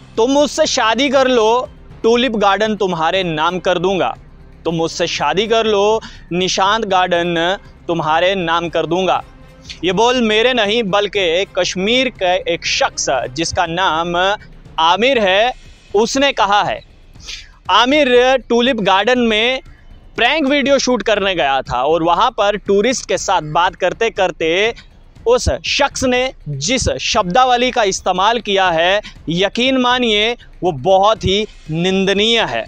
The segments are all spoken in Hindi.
तुम मुझसे शादी कर लो, टूलिप गार्डन तुम्हारे नाम कर दूंगा। तुम मुझसे शादी कर लो, निशांत गार्डन तुम्हारे नाम कर दूंगा। ये बोल मेरे नहीं बल्कि कश्मीर का एक शख्स जिसका नाम आमिर है, उसने कहा है। आमिर टूलिप गार्डन में प्रैंक वीडियो शूट करने गया था और वहाँ पर टूरिस्ट के साथ बात करते करते उस शख्स ने जिस शब्दावली का इस्तेमाल किया है, यकीन मानिए वो बहुत ही निंदनीय है।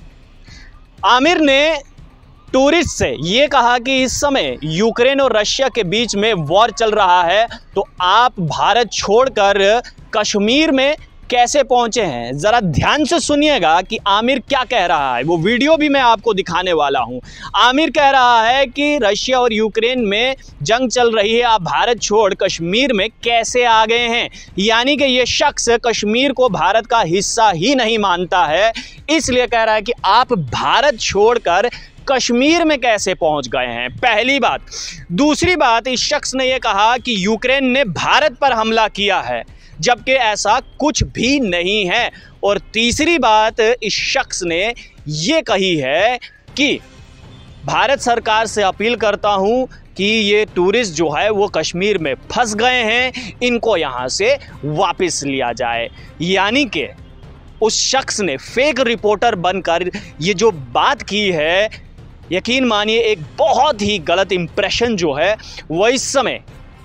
आमिर ने टूरिस्ट से ये कहा कि इस समय यूक्रेन और रशिया के बीच में वॉर चल रहा है, तो आप भारत छोड़कर कश्मीर में कैसे पहुंचे हैं। ज़रा ध्यान से सुनिएगा कि आमिर क्या कह रहा है। वो वीडियो भी मैं आपको दिखाने वाला हूं। आमिर कह रहा है कि रशिया और यूक्रेन में जंग चल रही है, आप भारत छोड़ कश्मीर में कैसे आ गए हैं। यानी कि ये शख्स कश्मीर को भारत का हिस्सा ही नहीं मानता है, इसलिए कह रहा है कि आप भारत छोड़कर कश्मीर में कैसे पहुंच गए हैं, पहली बात। दूसरी बात, इस शख्स ने यह कहा कि यूक्रेन ने भारत पर हमला किया है, जबकि ऐसा कुछ भी नहीं है। और तीसरी बात, इस शख्स ने ये कही है कि भारत सरकार से अपील करता हूं कि ये टूरिस्ट जो है वो कश्मीर में फंस गए हैं, इनको यहाँ से वापस लिया जाए। यानी कि उस शख्स ने फेक रिपोर्टर बनकर ये जो बात की है, यकीन मानिए एक बहुत ही गलत इंप्रेशन जो है वो इस समय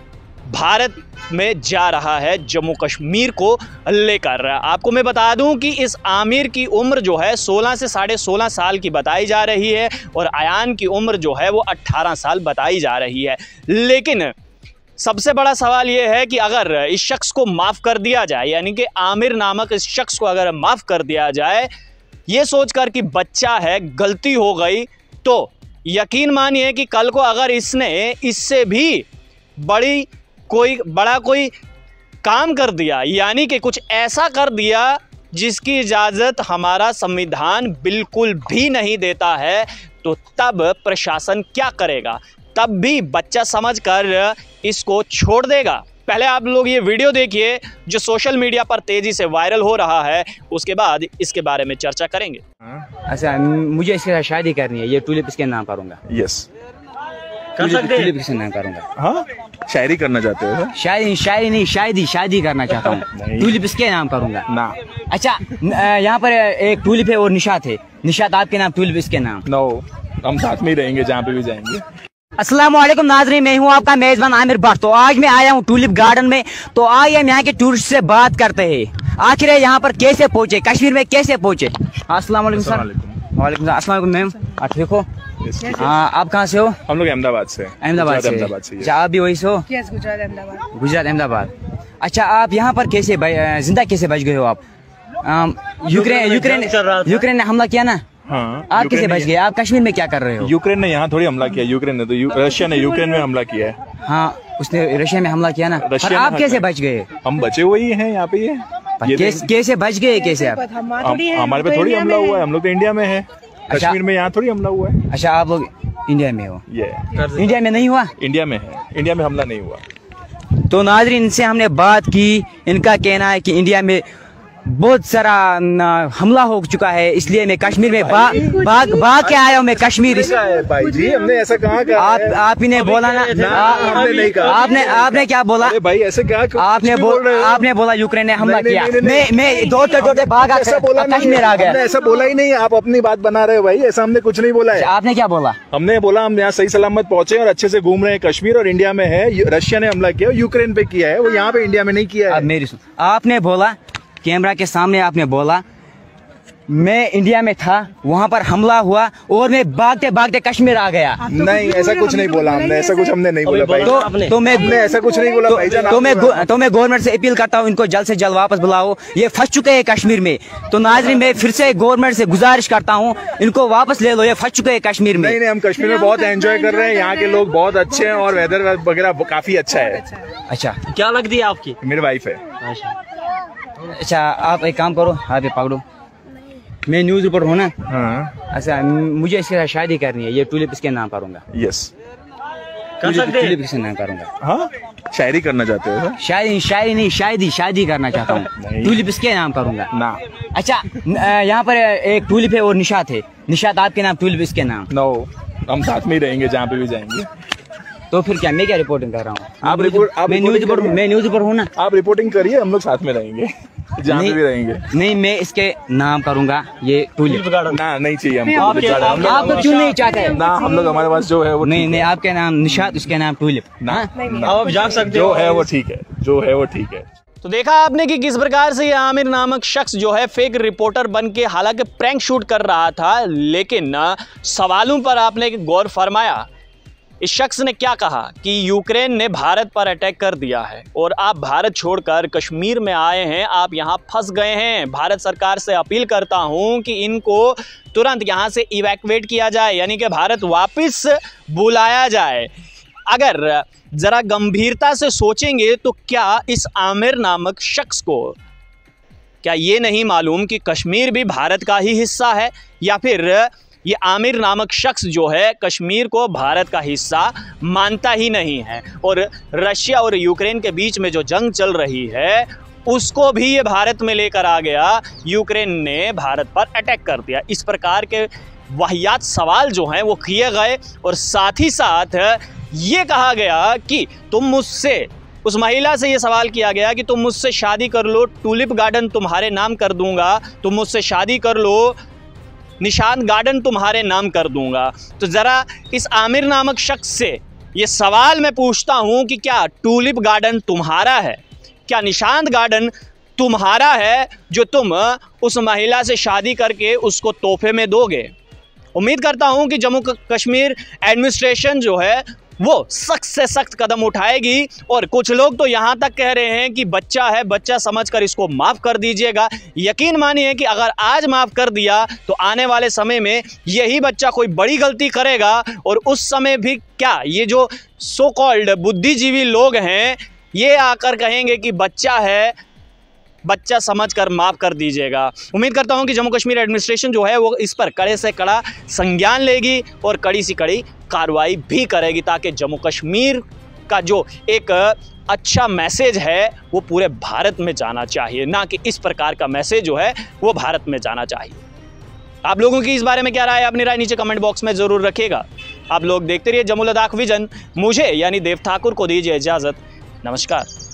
भारत में जा रहा है, जम्मू कश्मीर को लेकर। आपको मैं बता दूं कि इस आमिर की उम्र जो है 16 से 16.5 साल की बताई जा रही है और अयान की उम्र जो है वो 18 साल बताई जा रही है। लेकिन सबसे बड़ा सवाल ये है कि अगर इस शख्स को माफ़ कर दिया जाए, यानी कि आमिर नामक इस शख्स को अगर माफ़ कर दिया जाए, ये सोचकर कि बच्चा है, गलती हो गई, तो यकीन मानिए कि कल को अगर इसने इससे भी बड़ा कोई काम कर दिया, यानी कि कुछ ऐसा कर दिया जिसकी इजाज़त हमारा संविधान बिल्कुल भी नहीं देता है, तो तब प्रशासन क्या करेगा? तब भी बच्चा समझकर इसको छोड़ देगा। पहले आप लोग ये वीडियो देखिए जो सोशल मीडिया पर तेज़ी से वायरल हो रहा है, उसके बाद इसके बारे में चर्चा करेंगे। अच्छा, मुझे इसके साथ शादी करनी है, ये टूलिप इसके नाम करूँगा। यस, टूलिप इसके नाम करूँगा। हाँ, शायरी करना चाहते हो? शायरी नहीं, शादी करना चाहता हूँ। टूलिप इसके नाम करूँगा ना। अच्छा, यहाँ पर एक टूलिप है और निशात है। निशात आपके नाम, टूलिप इसके नाम। नो, हम साथ में ही रहेंगे जहाँ पे भी जाएंगे। अस्सलामुअलैकुम नाज़रीन, मैं हूँ आपका मेज़बान आमिर भट्ट। तो आज मैं आया हूँ टूलिप गार्डन में। तो आइए हम यहाँ के टूरिस्ट से बात करते हैं, आखिर यहाँ पर कैसे पहुँचे, कश्मीर में कैसे पहुँचे। अस्सलामुअलैकुम सर। वालेकुम अस्सलाम मैम, आप ठीक हो? आप कहाँ से हो? हम लोग अहमदाबाद से। अहमदाबाद से। अच्छा, आप भी वही से हो? गुजरात अहमदाबाद। अच्छा, आप यहाँ पर कैसे जिंदा कैसे बच गए हो आप? यूक्रेन ने हमला किया ना? हाँ, आप कैसे बच गए? आप कश्मीर में क्या कर रहे हो? यूक्रेन ने यहाँ थोड़ी हमला किया, यूक्रेन ने तो रशिया ने यूक्रेन में हमला किया है। हाँ, उसने रशिया में हमला किया ना। रशिया आप कैसे बच गए? हम बचे हुए ही हैं यहाँ पे। ये कैसे बच गए? कैसे आप? हमारे पे थोड़ी हमला हुआ है, हम लोग तो इंडिया में है, कश्मीर में यहाँ थोड़ी हमला हुआ है। अच्छा, आप लोग इंडिया में हो? ये इंडिया में नहीं हुआ? इंडिया में है, इंडिया में हमला नहीं हुआ। तो नाज़रीन, इनसे हमने बात की, इनका कहना है कि इंडिया में बहुत सारा हमला हो चुका है, इसलिए मैं कश्मीर में भाग के आया हूँ। मैं कश्मीर भाई जी, हमने ऐसा कहाँ कहा? आप ही ने बोला ना, हमने नहीं कहा। आपने क्या बोला? भाई ऐसे क्या? आपने बोला यूक्रेन ने हमला किया। मैं दौड़ते भागा कश्मीर आ गया। ऐसा बोला ही नहीं, आप अपनी बात बना रहे हो भाई, ऐसा हमने कुछ नहीं बोला है। आपने क्या बोला? हमने बोला हम यहाँ सही सलामत पहुंचे और अच्छे से घूम रहे हैं कश्मीर, और इंडिया में है। रशिया ने हमला किया, यूक्रेन पे किया है, वो यहाँ पे इंडिया में नहीं किया है। मेरी आपने बोला कैमरा के सामने, आपने बोला मैं इंडिया में था, वहाँ पर हमला हुआ और मैं भागते भागते कश्मीर आ गया। नहीं, ऐसा कुछ नहीं बोला हमने, ऐसा कुछ हमने नहीं बोला भाई। तो मैं ऐसा कुछ नहीं बोला भाई। तो मैं गवर्नमेंट से अपील करता हूँ, इनको जल्द से जल्द वापस बुलाओ, ये फंस चुके हैं कश्मीर में। तो नाज़रीन, मैं फिर से गवर्नमेंट से गुजारिश करता हूँ, इनको वापस ले लो, ये फंस चुके हैं कश्मीर में। नहीं, हम कश्मीर में बहुत एंजॉय कर रहे हैं, यहाँ के लोग बहुत अच्छे हैं और वेदर वगैरह काफी अच्छा है। अच्छा, क्या लगती है आपकी? मेरी वाइफ है। अच्छा, आप एक काम करो, आप ये पकड़ो, मैं न्यूज़ रिपोर्टर हूँ ना। हाँ। अच्छा, मुझे इसके साथ शादी करनी है, ये टूलिप इसके नाम करूँगा। यस। टूलिप किसके नाम करूंगा? हाँ, शायरी करना चाहते हो? शायरी नहीं, शादी करना चाहता हूँ। टूलिप इसके नाम करूंगा ना। अच्छा, यहाँ पर एक टूलिप है और निशात है। निशात आपके नाम, टूलिप इसके नाम। नो, हम साथ में ही रहेंगे जहाँ पे भी जाएंगे। तो फिर क्या, मैं क्या रिपोर्टिंग कर रहा हूँ? मैं न्यूज पर हूँ ना। आप रिपोर्टिंग करिए, हम लोग साथ में रहेंगे जहाँ पे भी रहेंगे। नहीं, मैं इसके नाम करूंगा ये टूलिप गार्डन। ना, नहीं चाहिए हमको। आप तो क्यों नहीं चाहते? ना, हम लोग, हमारे पास जो है वो नहीं, आपके नाम निशात, उसके नाम टूलिप। ना, आप जान सकते हो। जो है वो ठीक है, जो है वो ठीक है। तो देखा आपने कि किस प्रकार से ये आमिर नामक शख्स जो है फेक रिपोर्टर बन के हालांकि प्रैंक शूट कर रहा था, लेकिन सवालों पर आपने गौर फरमाया। इस शख्स ने क्या कहा कि यूक्रेन ने भारत पर अटैक कर दिया है और आप भारत छोड़कर कश्मीर में आए हैं, आप यहाँ फंस गए हैं। भारत सरकार से अपील करता हूँ कि इनको तुरंत यहाँ से इवैक्यूएट किया जाए, यानी कि भारत वापस बुलाया जाए। अगर ज़रा गंभीरता से सोचेंगे तो क्या इस आमिर नामक शख्स को क्या ये नहीं मालूम कि कश्मीर भी भारत का ही हिस्सा है, या फिर ये आमिर नामक शख्स जो है कश्मीर को भारत का हिस्सा मानता ही नहीं है और रशिया और यूक्रेन के बीच में जो जंग चल रही है उसको भी ये भारत में लेकर आ गया। यूक्रेन ने भारत पर अटैक कर दिया। इस प्रकार के वाहियात सवाल जो हैं वो किए गए और साथ ही साथ ये कहा गया कि तुम मुझसे, उस महिला से ये सवाल किया गया कि तुम मुझसे शादी कर लो, टूलिप गार्डन तुम्हारे नाम कर दूंगा, तुम मुझसे शादी कर लो, निशांत गार्डन तुम्हारे नाम कर दूंगा। तो ज़रा इस आमिर नामक शख्स से ये सवाल मैं पूछता हूं कि क्या टूलिप गार्डन तुम्हारा है? क्या निशांत गार्डन तुम्हारा है जो तुम उस महिला से शादी करके उसको तोहफे में दोगे? उम्मीद करता हूं कि जम्मू कश्मीर एडमिनिस्ट्रेशन जो है वो सख्त से सख्त कदम उठाएगी। और कुछ लोग तो यहाँ तक कह रहे हैं कि बच्चा है, बच्चा समझकर इसको माफ़ कर दीजिएगा। यकीन मानिए कि अगर आज माफ़ कर दिया तो आने वाले समय में यही बच्चा कोई बड़ी गलती करेगा और उस समय भी क्या ये जो सो कॉल्ड बुद्धिजीवी लोग हैं ये आकर कहेंगे कि बच्चा है, बच्चा समझकर माफ़ कर दीजिएगा। उम्मीद करता हूं कि जम्मू कश्मीर एडमिनिस्ट्रेशन जो है वो इस पर कड़े से कड़ा संज्ञान लेगी और कड़ी से कड़ी कार्रवाई भी करेगी, ताकि जम्मू कश्मीर का जो एक अच्छा मैसेज है वो पूरे भारत में जाना चाहिए, ना कि इस प्रकार का मैसेज जो है वो भारत में जाना चाहिए। आप लोगों की इस बारे में क्या राय है? अपनी राय नीचे कमेंट बॉक्स में ज़रूर रखिएगा। आप लोग देखते रहिए जम्मू लद्दाख विजन। मुझे यानी देव ठाकुर को दीजिए इजाज़त। नमस्कार।